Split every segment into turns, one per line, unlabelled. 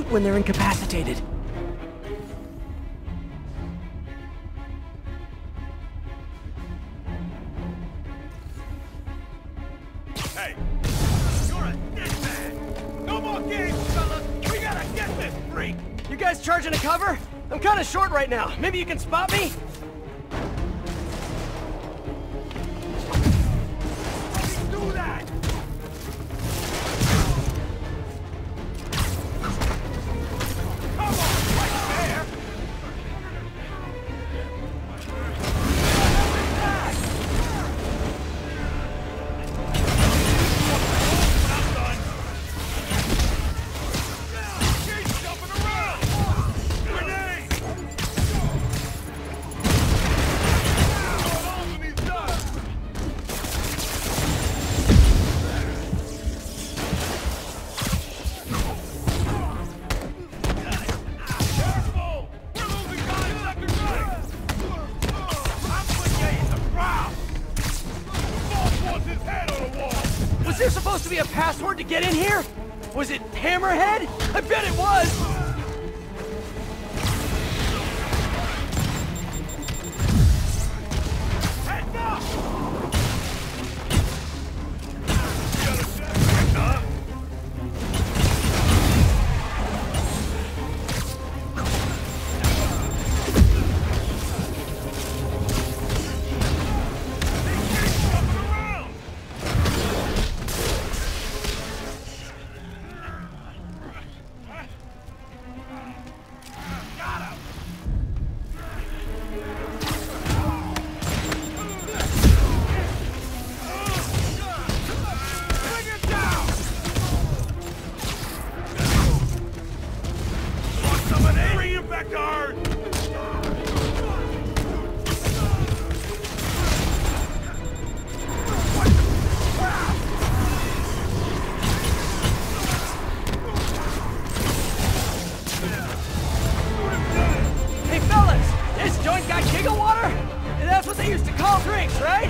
shoot when they're incapacitated.
Hey! You're a dead man! No more games, fellas! We gotta get this freak!
You guys charging a cover? I'm kinda short right now. Maybe you can spot me?
Do that! Come on, right there! I'm done! Keep jumping around! Grenade! Hold on when he's done! Careful! We're losing guys left and right! I'm putting you in the ground! The boss wants his head on the wall!
Was there supposed to be a password to get in here? Was it Hammerhead? I bet it was!
Heads up! Heads up! Bring him back to Earth!
Hey fellas, this joint got giggle water? That's what they used to call drinks, right?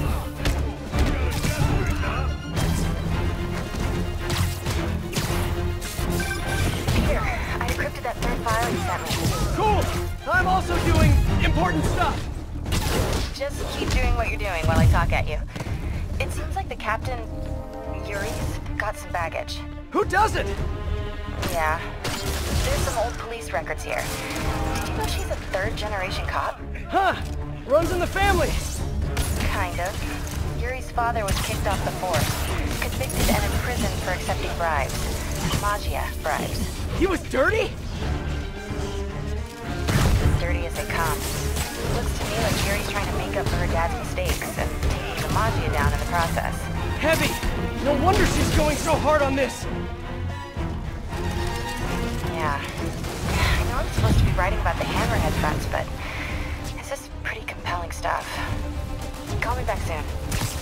Here, I encrypted that third file you sent me.
Cool! I'm also doing important stuff.
Just keep doing what you're doing while I talk at you. It seems like the captain, Yuri's, got some baggage.
Who doesn't?
Yeah. There's some old police records here. Do you know she's a third-generation cop?
Huh, runs in the family.
Kind of. Yuri's father was kicked off the force, convicted and imprisoned for accepting bribes. Magia bribes.
He was dirty?
As dirty as they come. Looks to me like Yuri's trying to make up for her dad's mistakes and taking the Magia down in the process.
Heavy. No wonder she's going so hard on this.
Yeah. I know I'm supposed to be writing about the Hammerhead fronts, but this is pretty compelling stuff. Call me back soon.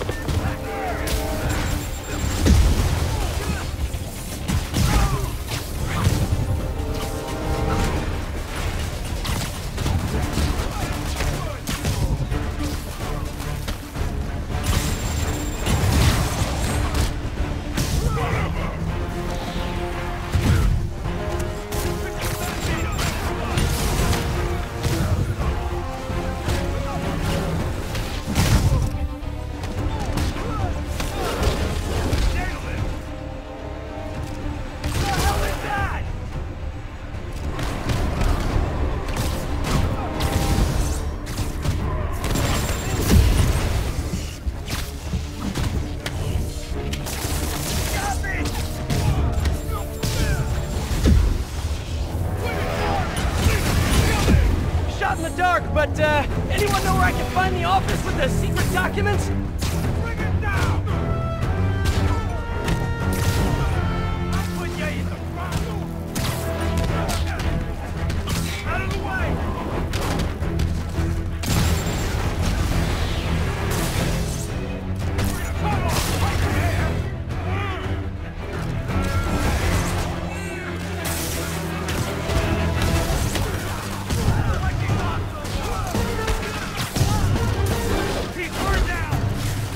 But, anyone know where I can find the office with the secret documents?
Bring it down! I'll put you in the ground! Out of the way! Come on, right there! He's burned down!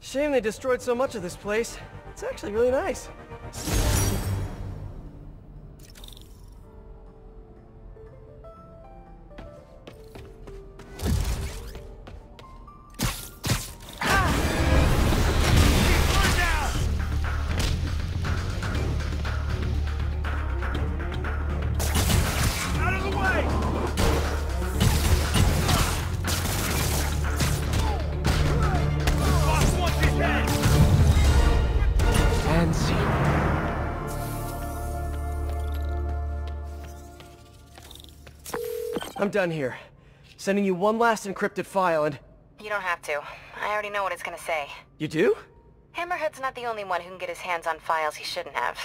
Shame they destroyed so much of this place. It's actually really nice. I'm done here. Sending you one last encrypted file and...
You don't have to. I already know what it's gonna say.
You do?
Hammerhead's not the only one who can get his hands on files he shouldn't have.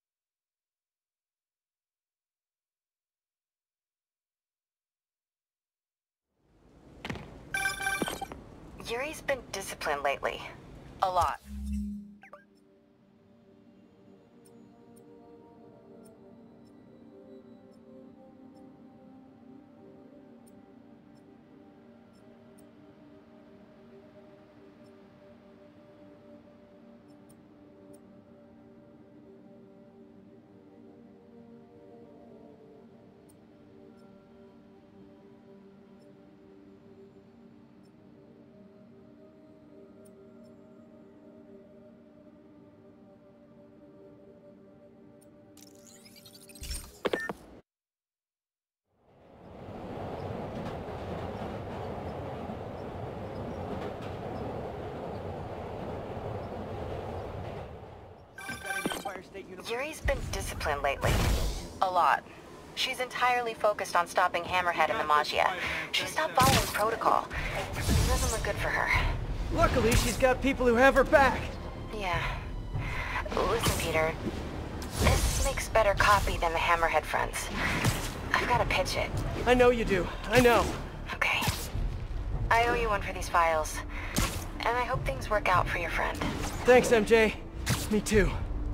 Yuri's been disciplined lately. A lot. Yuri's been disciplined lately. A lot. She's entirely focused on stopping Hammerhead and the Maggia. She stopped following protocol. It doesn't look good for her.
Luckily, she's got people who have her back.
Yeah. Listen, Peter. This makes better copy than the Hammerhead fronts. I've got to pitch it.
I know you do. I know.
Okay. I owe you one for these files. And I hope things work out for your friend.
Thanks, MJ. Me too.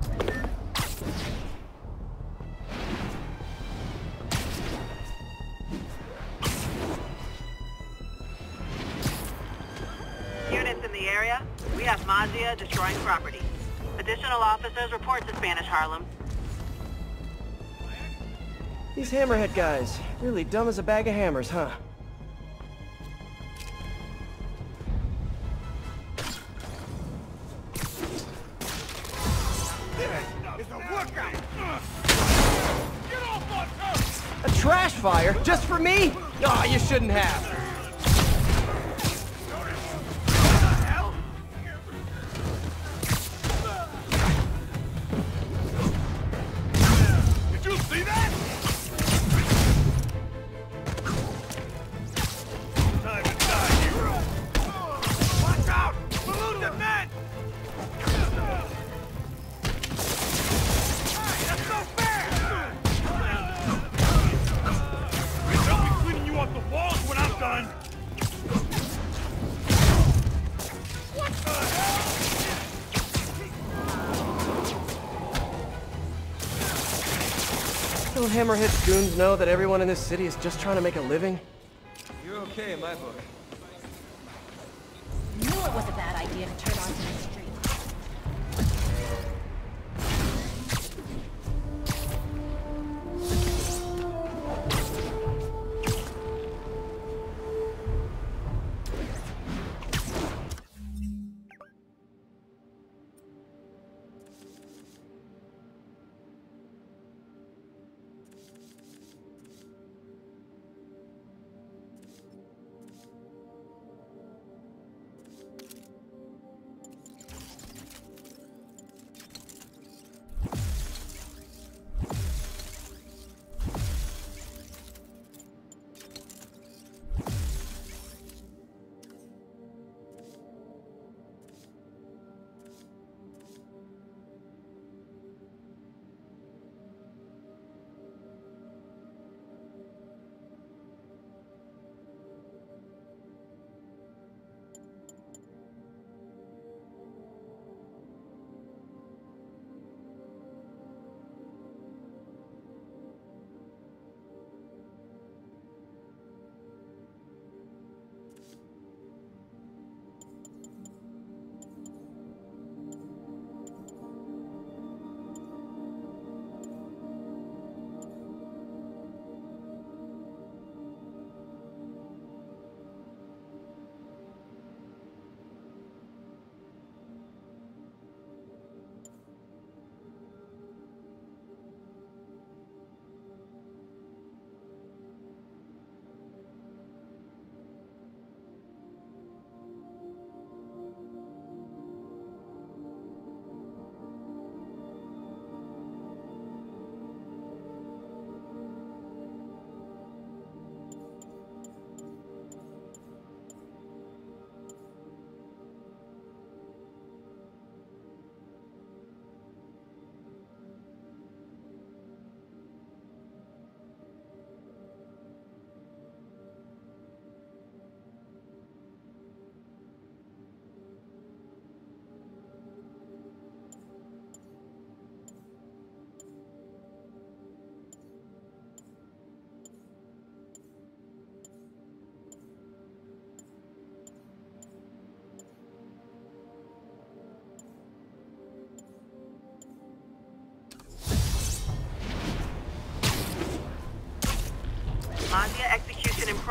Units in the area, we have Maggia destroying property. Additional officers report to Spanish Harlem.
These Hammerhead guys, really dumb as a bag of hammers, huh?
It's a workout! Get off my turf!
A trash fire? Just for me? Aw, you shouldn't have.
Did you see that? Time to die, hero! Watch out! Salute the men! That's so fair! They'll be cleaning you off the walls when I'm done! What the hell?
Don't Hammerhead's goons know that everyone in this city is just trying to make a living?
You're okay in my book.
Knew it was a bad idea to turn onto the street.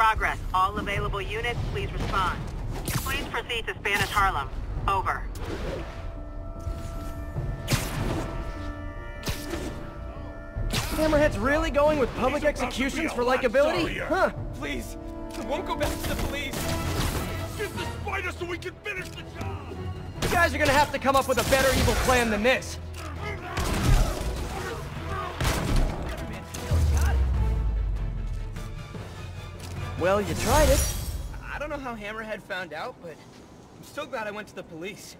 progress. All available units, please respond. Please proceed to Spanish Harlem. Over.
Hammerhead's really going with public executions for likability? Huh.
Please, I won't go back to the police.
Get the spider so we can finish the job!
You guys are gonna have to come up with a better evil plan than this. Well, you tried it.
I don't know how Hammerhead found out, but I'm so glad I went to the police.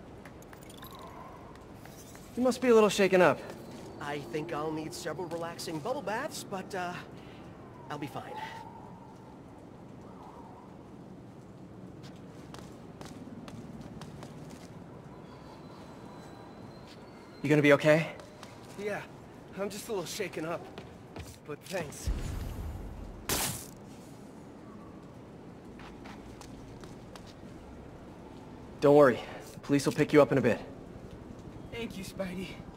You must be a little shaken up.
I think I'll need several relaxing bubble baths, but, I'll be fine.
You gonna be okay?
Yeah, I'm just a little shaken up. But thanks.
Don't worry. The police will pick you up in a bit.
Thank you, Spidey.